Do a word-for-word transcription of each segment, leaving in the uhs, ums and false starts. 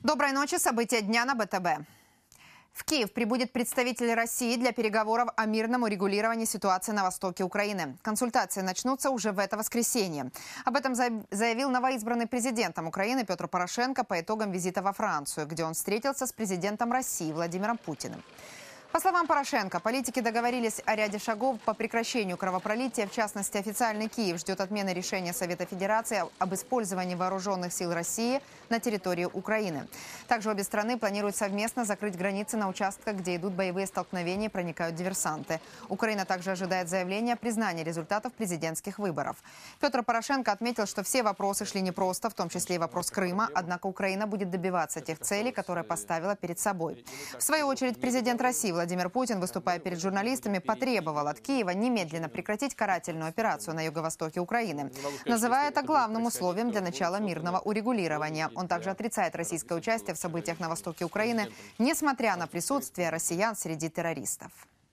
Доброй ночи. События дня на Бэ Тэ Бэ. В Киев прибудет представитель России для переговоров о мирном урегулировании ситуации на востоке Украины. Консультации начнутся уже в это воскресенье. Об этом заявил новоизбранный президентом Украины Петр Порошенко по итогам визита во Францию, где он встретился с президентом России Владимиром Путиным. По словам Порошенко, политики договорились о ряде шагов по прекращению кровопролития. В частности, официальный Киев ждет отмены решения Совета Федерации об использовании вооруженных сил России на территории Украины. Также обе страны планируют совместно закрыть границы на участках, где идут боевые столкновения и проникают диверсанты. Украина также ожидает заявления о признании результатов президентских выборов. Петр Порошенко отметил, что все вопросы шли непросто, в том числе и вопрос Крыма. Однако Украина будет добиваться тех целей, которые поставила перед собой. В свою очередь, президент России Владимир Путин, выступая перед журналистами, потребовал от Киева немедленно прекратить карательную операцию на юго-востоке Украины, называя это главным условием для начала мирного урегулирования. Он также отрицает российское участие в событиях на востоке Украины, несмотря на присутствие россиян среди террористов.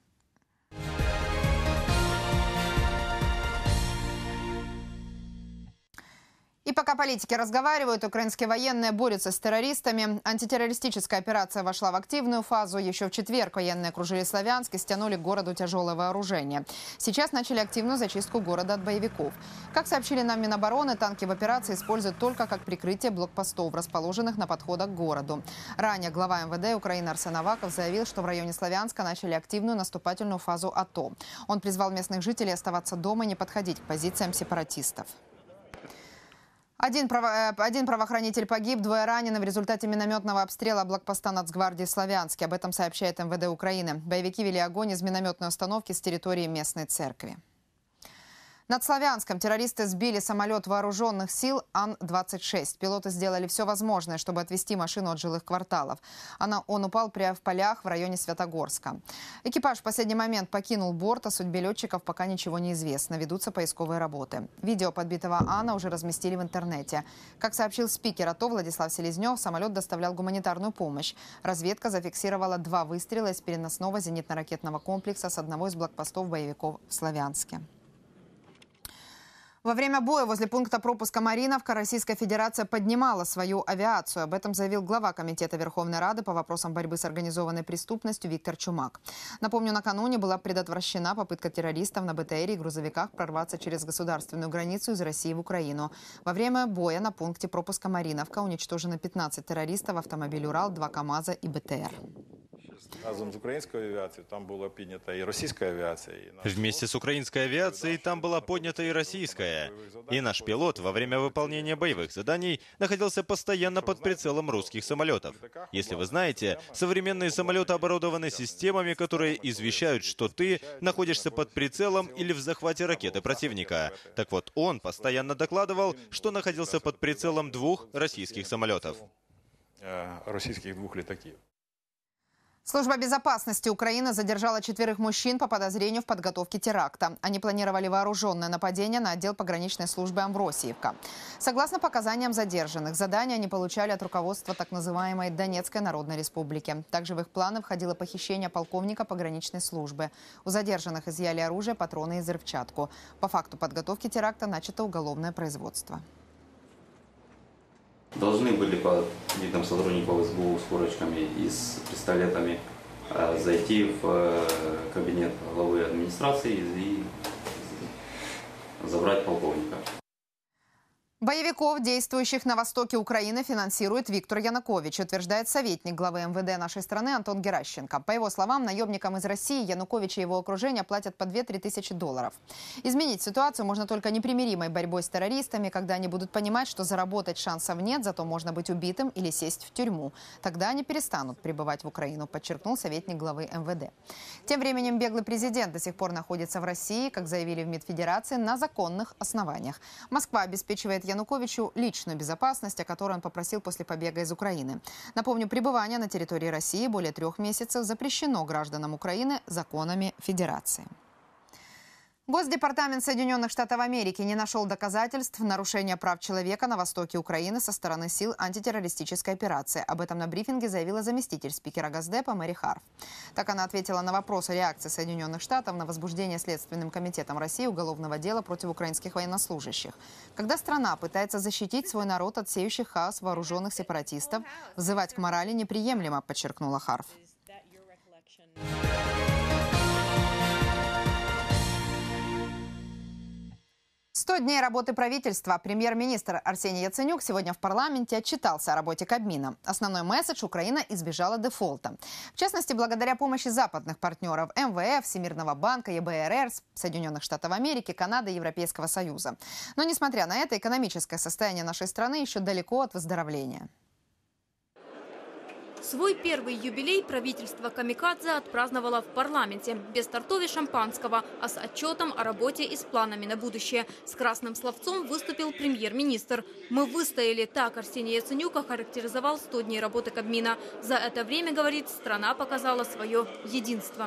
И пока политики разговаривают, украинские военные борются с террористами. Антитеррористическая операция вошла в активную фазу. Еще в четверг военные окружили Славянск и стянули к городу тяжелое вооружение. Сейчас начали активную зачистку города от боевиков. Как сообщили нам Минобороны, танки в операции используют только как прикрытие блокпостов, расположенных на подходах к городу. Ранее глава Эм Вэ Дэ Украины Арсен Аваков заявил, что в районе Славянска начали активную наступательную фазу АТО. Он призвал местных жителей оставаться дома и не подходить к позициям сепаратистов. Один, право... Один правоохранитель погиб, двое ранены в результате минометного обстрела блокпоста Нацгвардии в Славянске. Об этом сообщает Эм Вэ Дэ Украины. Боевики вели огонь из минометной установки с территории местной церкви. Над Славянском террористы сбили самолет вооруженных сил Ан двадцать шесть. Пилоты сделали все возможное, чтобы отвести машину от жилых кварталов. Она, он упал прямо в полях в районе Святогорска. Экипаж в последний момент покинул борт, о судьбе летчиков пока ничего не известно. Ведутся поисковые работы. Видео подбитого Ана уже разместили в интернете. Как сообщил спикер АТО Владислав Селезнев, самолет доставлял гуманитарную помощь. Разведка зафиксировала два выстрела из переносного зенитно-ракетного комплекса с одного из блокпостов боевиков в Славянске. Во время боя возле пункта пропуска Мариновка Российская Федерация поднимала свою авиацию. Об этом заявил глава Комитета Верховной Рады по вопросам борьбы с организованной преступностью Виктор Чумак. Напомню, накануне была предотвращена попытка террористов на Бэ Тэ Эре и грузовиках прорваться через государственную границу из России в Украину. Во время боя на пункте пропуска Мариновка уничтожено пятнадцать террористов, автомобиль «Урал», два КАМАЗа и Бэ Тэ Эр. Разом с украинской авиацией там была поднята и российская авиация. И Вместе с украинской авиацией там была поднята и российская. И наш пилот во время выполнения боевых заданий находился постоянно под прицелом русских самолетов. Если вы знаете, современные самолеты оборудованы системами, которые извещают, что ты находишься под прицелом или в захвате ракеты противника. Так вот, он постоянно докладывал, что находился под прицелом двух российских самолетов. Российских двух летаков. Служба безопасности Украины задержала четверых мужчин по подозрению в подготовке теракта. Они планировали вооруженное нападение на отдел пограничной службы Амвросиевка. Согласно показаниям задержанных, задания они получали от руководства так называемой Донецкой Народной Республики. Также в их планы входило похищение полковника пограничной службы. У задержанных изъяли оружие, патроны и взрывчатку. По факту подготовки теракта начато уголовное производство. Должны были по видам сотрудников эс бэ у с корочками и с пистолетами зайти в кабинет главы администрации и забрать полковника. Боевиков, действующих на востоке Украины, финансирует Виктор Янукович, утверждает советник главы Эм Вэ Дэ нашей страны Антон Геращенко. По его словам, наемникам из России Янукович и его окружение платят по две-три тысячи долларов. Изменить ситуацию можно только непримиримой борьбой с террористами, когда они будут понимать, что заработать шансов нет, зато можно быть убитым или сесть в тюрьму. Тогда они перестанут прибывать в Украину, подчеркнул советник главы Эм Вэ Дэ. Тем временем беглый президент до сих пор находится в России, как заявили в МИД Федерации, на законных основаниях. Москва обеспечивает Януковичу личную безопасность, о которой он попросил после побега из Украины. Напомню, пребывание на территории России более трех месяцев запрещено гражданам Украины законами Федерации. Госдепартамент Соединенных Штатов Америки не нашел доказательств нарушения прав человека на востоке Украины со стороны сил антитеррористической операции. Об этом на брифинге заявила заместитель спикера Госдепа Мэри Харф. Так она ответила на вопрос о реакции Соединенных Штатов на возбуждение Следственным комитетом России уголовного дела против украинских военнослужащих. Когда страна пытается защитить свой народ от сеющих хаос вооруженных сепаратистов, взывать к морали неприемлемо, подчеркнула Харф. сто дней работы правительства. Премьер-министр Арсений Яценюк сегодня в парламенте отчитался о работе Кабмина. Основной месседж: Украина избежала дефолта. В частности, благодаря помощи западных партнеров эм вэ эф, Всемирного банка, е бэ эр эр, Соединенных Штатов Америки, Канады и Европейского Союза. Но, несмотря на это, экономическое состояние нашей страны еще далеко от выздоровления. Свой первый юбилей правительство Камикадзе отпраздновало в парламенте. Без тортов и шампанского, а с отчетом о работе и с планами на будущее. С красным словцом выступил премьер-министр. «Мы выстояли», так Арсений Яценюк охарактеризовал сто дней работы Кабмина. За это время, говорит, страна показала свое единство.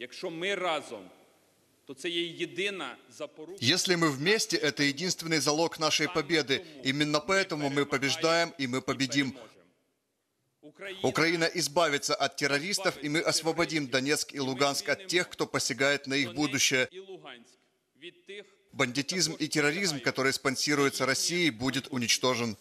Если мы вместе, это единственный залог нашей победы. Именно поэтому мы побеждаем и мы победим. Украина избавится от террористов, и мы освободим Донецк и Луганск от тех, кто посягает на их будущее. Бандитизм и терроризм, который спонсируется Россией, будет уничтожен.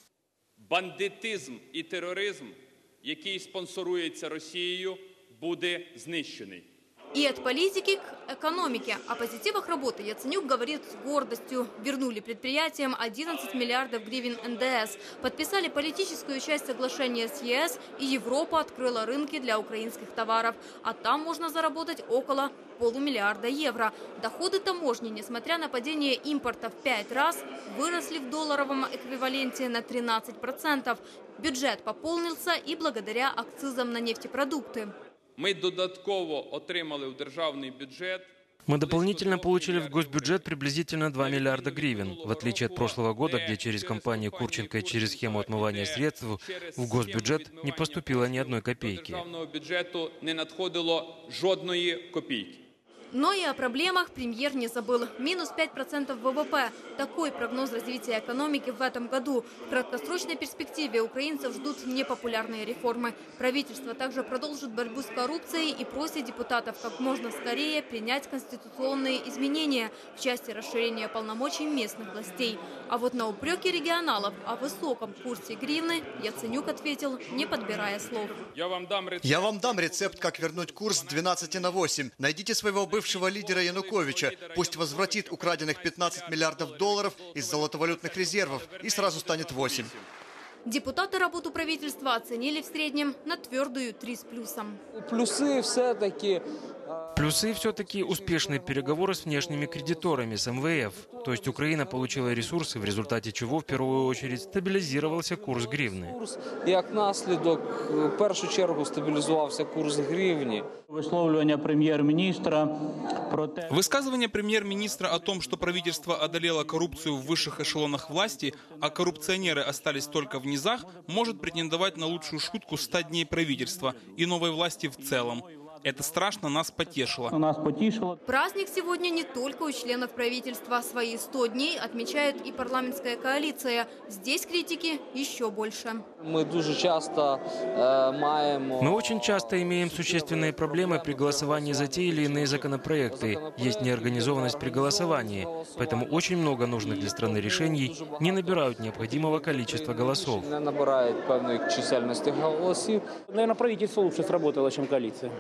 Бандитизм и терроризм, який спонсоруется Россией, будет знищений. И от политики к экономике. О позитивах работы Яценюк говорит с гордостью. Вернули предприятиям одиннадцать миллиардов гривен эн дэ эс. Подписали политическую часть соглашения с е эс, и Европа открыла рынки для украинских товаров. А там можно заработать около полумиллиарда евро. Доходы таможни, несмотря на падение импорта в пять раз, выросли в долларовом эквиваленте на тринадцать процентов. Бюджет пополнился и благодаря акцизам на нефтепродукты. Мы додатково отримали в державный бюджет. Мы дополнительно получили в госбюджет приблизительно два миллиарда гривен. В отличие от прошлого года, где через компанию Курченко и через схему отмывания средств в госбюджет не поступило ни одной копейки. Державного бюджету не надходило жодної копійки. Но и о проблемах премьер не забыл. Минус пять процентов вэ вэ пэ. Такой прогноз развития экономики в этом году. В краткосрочной перспективе украинцев ждут непопулярные реформы. Правительство также продолжит борьбу с коррупцией и просит депутатов как можно скорее принять конституционные изменения в части расширения полномочий местных властей. А вот на упреки регионалов о высоком курсе гривны Яценюк ответил, не подбирая слов. Я вам дам рецепт, Я вам дам рецепт, как вернуть курс с двенадцати на восемь. Найдите своего бывшего бывшего лидера Януковича. Пусть возвратит украденных пятнадцать миллиардов долларов из золотовалютных резервов, и сразу станет восемь. Депутаты работу правительства оценили в среднем на твердую три с плюсом. Плюсы все-таки... Плюсы все-таки успешные переговоры с внешними кредиторами, с эм вэ эф. То есть Украина получила ресурсы, в результате чего в первую очередь стабилизировался курс гривны. Як наслідок, в першу чергу стабілізувався курс гривні. Висловлювання прем'єр-міністра про те... Высказывание премьер-министра о том, что правительство одолело коррупцию в высших эшелонах власти, а коррупционеры остались только в низах, может претендовать на лучшую шутку ста дней правительства и новой власти в целом. Это страшно нас потешило. Нас потішило. Праздник сегодня не только у членов правительства. Свои сто дней отмечает и парламентская коалиция. Здесь критики еще больше. Мы дуже часто э, маем... Мы очень часто имеем существенные проблемы при голосовании за те или иные законопроекты. Есть неорганизованность при голосовании. Поэтому очень много нужных для страны решений не набирают необходимого количества голосов. Не набирают певной чисельности голосов. Наверное, правительство лучше сработало, чем коалиция.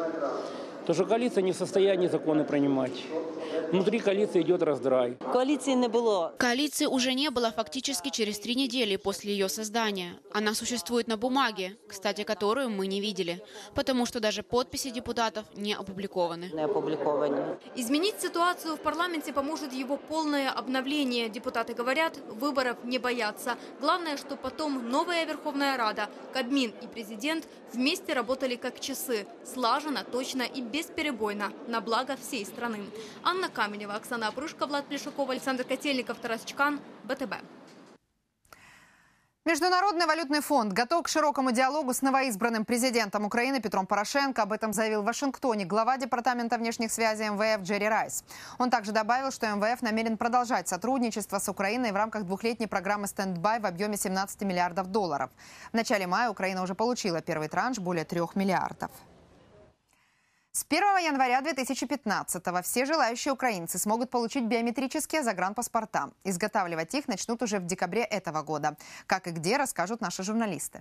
Потому что коалиция не в состоянии законы принимать. Внутри коалиции идет раздрай. Коалиции не было. Коалиции уже не было фактически через три недели после ее создания. Она существует на бумаге, кстати, которую мы не видели, потому что даже подписи депутатов не опубликованы. Не опубликованы. Изменить ситуацию в парламенте поможет его полное обновление. Депутаты говорят, выборов не боятся. Главное, что потом новая Верховная Рада, Кабмин и президент вместе работали как часы. Слаженно, точно и бесперебойно. На благо всей страны. Анна Каменева, Оксана Опрышко, Влад Плешаков, Александр Котельников, Тарас Чкан, бэ тэ бэ. Международный валютный фонд готов к широкому диалогу с новоизбранным президентом Украины Петром Порошенко. Об этом заявил в Вашингтоне глава Департамента внешних связей эм вэ эф Джерри Райс. Он также добавил, что эм вэ эф намерен продолжать сотрудничество с Украиной в рамках двухлетней программы «Стендбай» в объеме семнадцати миллиардов долларов. В начале мая Украина уже получила первый транш более трех миллиардов. С первого января две тысячи пятнадцатого все желающие украинцы смогут получить биометрические загранпаспорта. Изготавливать их начнут уже в декабре этого года. Как и где, расскажут наши журналисты.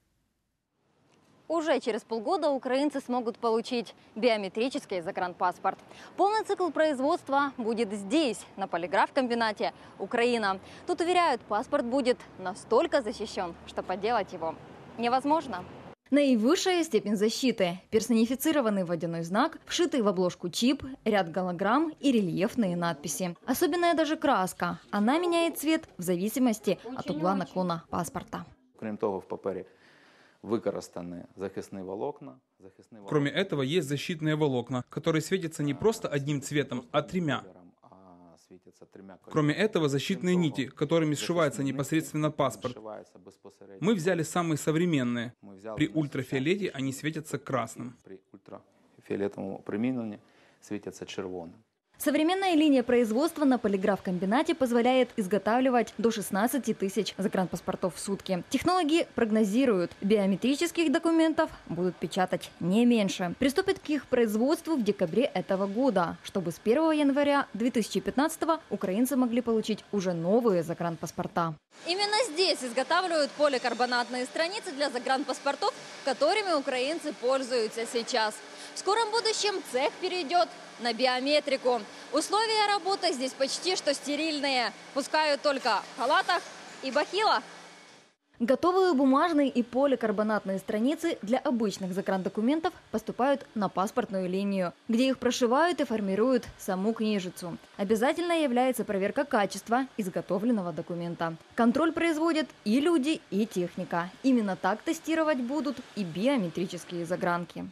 Уже через полгода украинцы смогут получить биометрический загранпаспорт. Полный цикл производства будет здесь, на полиграф-комбинате «Украина». Тут уверяют, паспорт будет настолько защищен, что подделать его невозможно. Наивысшая степень защиты – персонифицированный водяной знак, вшитый в обложку чип, ряд голограмм и рельефные надписи. Особенная даже краска. Она меняет цвет в зависимости от угла наклона паспорта. Кроме того, в папері використані захисні волокна. Кроме этого, есть защитные волокна, которые светятся не просто одним цветом, а тремя. Кроме этого, защитные нити, которыми сшивается непосредственно паспорт. Мы взяли самые современные. При ультрафиолете они светятся красным. При ультрафиолетовом применении светятся червоным. Современная линия производства на полиграф-комбинате позволяет изготавливать до шестнадцати тысяч загранпаспортов в сутки. Технологи прогнозируют, биометрических документов будут печатать не меньше. Приступят к их производству в декабре этого года, чтобы с первого января две тысячи пятнадцатого украинцы могли получить уже новые загранпаспорта. Именно здесь изготавливают поликарбонатные страницы для загранпаспортов, которыми украинцы пользуются сейчас. В скором будущем цех перейдет на биометрику. Условия работы здесь почти что стерильные. Пускают только в халатах и бахилах. Готовые бумажные и поликарбонатные страницы для обычных заграндокументов поступают на паспортную линию, где их прошивают и формируют саму книжицу. Обязательно является проверка качества изготовленного документа. Контроль производят и люди, и техника. Именно так тестировать будут и биометрические загранки.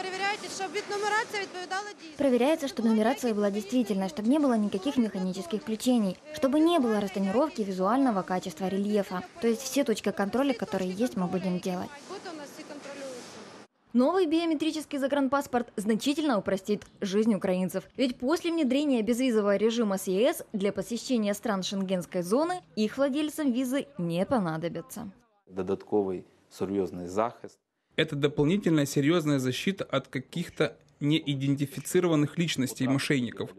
Проверяется, чтобы нумерация была действительной, чтобы не было никаких механических включений, чтобы не было растонировки визуального качества рельефа. То есть все точки контроля, которые есть, мы будем делать. Новый биометрический загранпаспорт значительно упростит жизнь украинцев. Ведь после внедрения безвизового режима с е эс для посещения стран шенгенской зоны их владельцам визы не понадобятся. Додатковый серьезный захист. Это дополнительная серьезная защита от каких-то неидентифицированных личностей мошенников.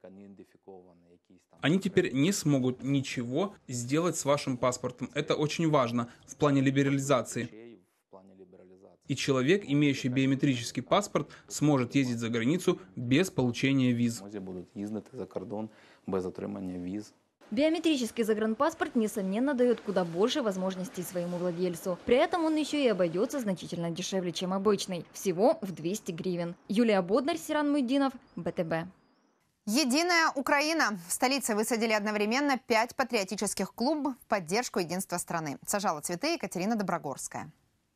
Они теперь не смогут ничего сделать с вашим паспортом. Это очень важно в плане либерализации. И человек, имеющий биометрический паспорт, сможет ездить за границу без получения виз. Будут ездить за кордон без отримания виз. Биометрический загранпаспорт, несомненно, дает куда больше возможностей своему владельцу. При этом он еще и обойдется значительно дешевле, чем обычный. Всего в двести гривен. Юлия Боднарь, Сиран Муйдинов, бэ тэ бэ. Единая Украина. В столице высадили одновременно пять патриотических клумб в поддержку единства страны. Сажала цветы Екатерина Доброгорская.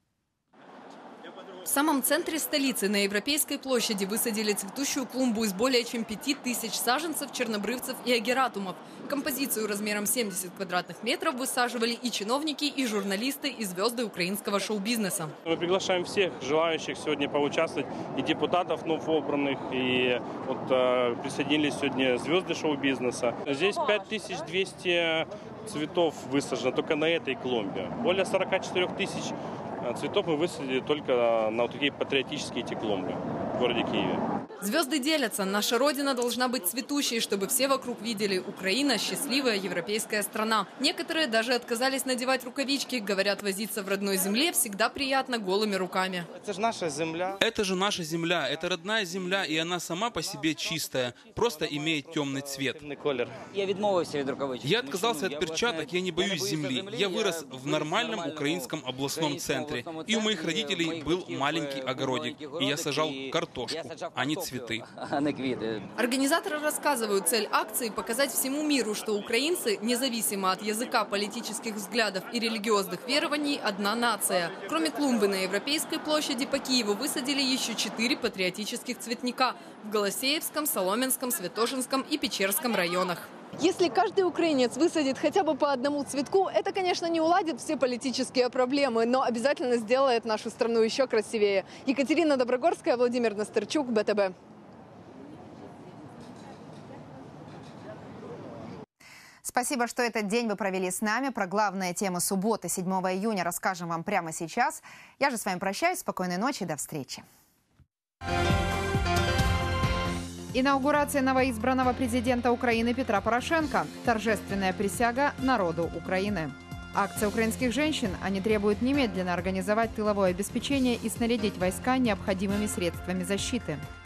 В самом центре столицы на Европейской площади высадили цветущую клумбу из более чем пяти тысяч саженцев, чернобрывцев и агератумов. Композицию размером семьдесят квадратных метров высаживали и чиновники, и журналисты, и звезды украинского шоу-бизнеса. Мы приглашаем всех желающих сегодня поучаствовать, и депутатов новообранных, и вот, э, присоединились сегодня звезды шоу-бизнеса. Здесь пять тысяч двести цветов высажено только на этой клумбе. Более сорока четырёх тысяч цветов мы высадили только на вот такие патриотические эти клумбы в городе Киеве. Звезды делятся. Наша Родина должна быть цветущей, чтобы все вокруг видели: Украина – счастливая европейская страна. Некоторые даже отказались надевать рукавички. Говорят, возиться в родной земле всегда приятно голыми руками. Это же наша земля. Это же наша земля. Это родная земля, и она сама по себе чистая. Просто имеет темный цвет. Я відмовився від рукавичок. Я отказался от перчаток, я не боюсь земли. Я вырос в нормальном украинском областном центре. И у моих родителей был маленький огородик. И я сажал картошку, а не цветы. Организаторы рассказывают, цель акции – показать всему миру, что украинцы, независимо от языка, политических взглядов и религиозных верований, одна нация. Кроме клумбы на Европейской площади, по Киеву высадили еще четыре патриотических цветника в Голосеевском, Соломенском, Святошинском и Печерском районах. Если каждый украинец высадит хотя бы по одному цветку, это, конечно, не уладит все политические проблемы, но обязательно сделает нашу страну еще красивее. Екатерина Доброгорская, Владимир Настерчук, Бэ Тэ Бэ. Спасибо, что этот день вы провели с нами. Про главные темы субботы, седьмого июня, расскажем вам прямо сейчас. Я же с вами прощаюсь. Спокойной ночи. До встречи. Инаугурация новоизбранного президента Украины Петра Порошенко. Торжественная присяга народу Украины. Акция украинских женщин. Они требуют немедленно организовать тыловое обеспечение и снарядить войска необходимыми средствами защиты.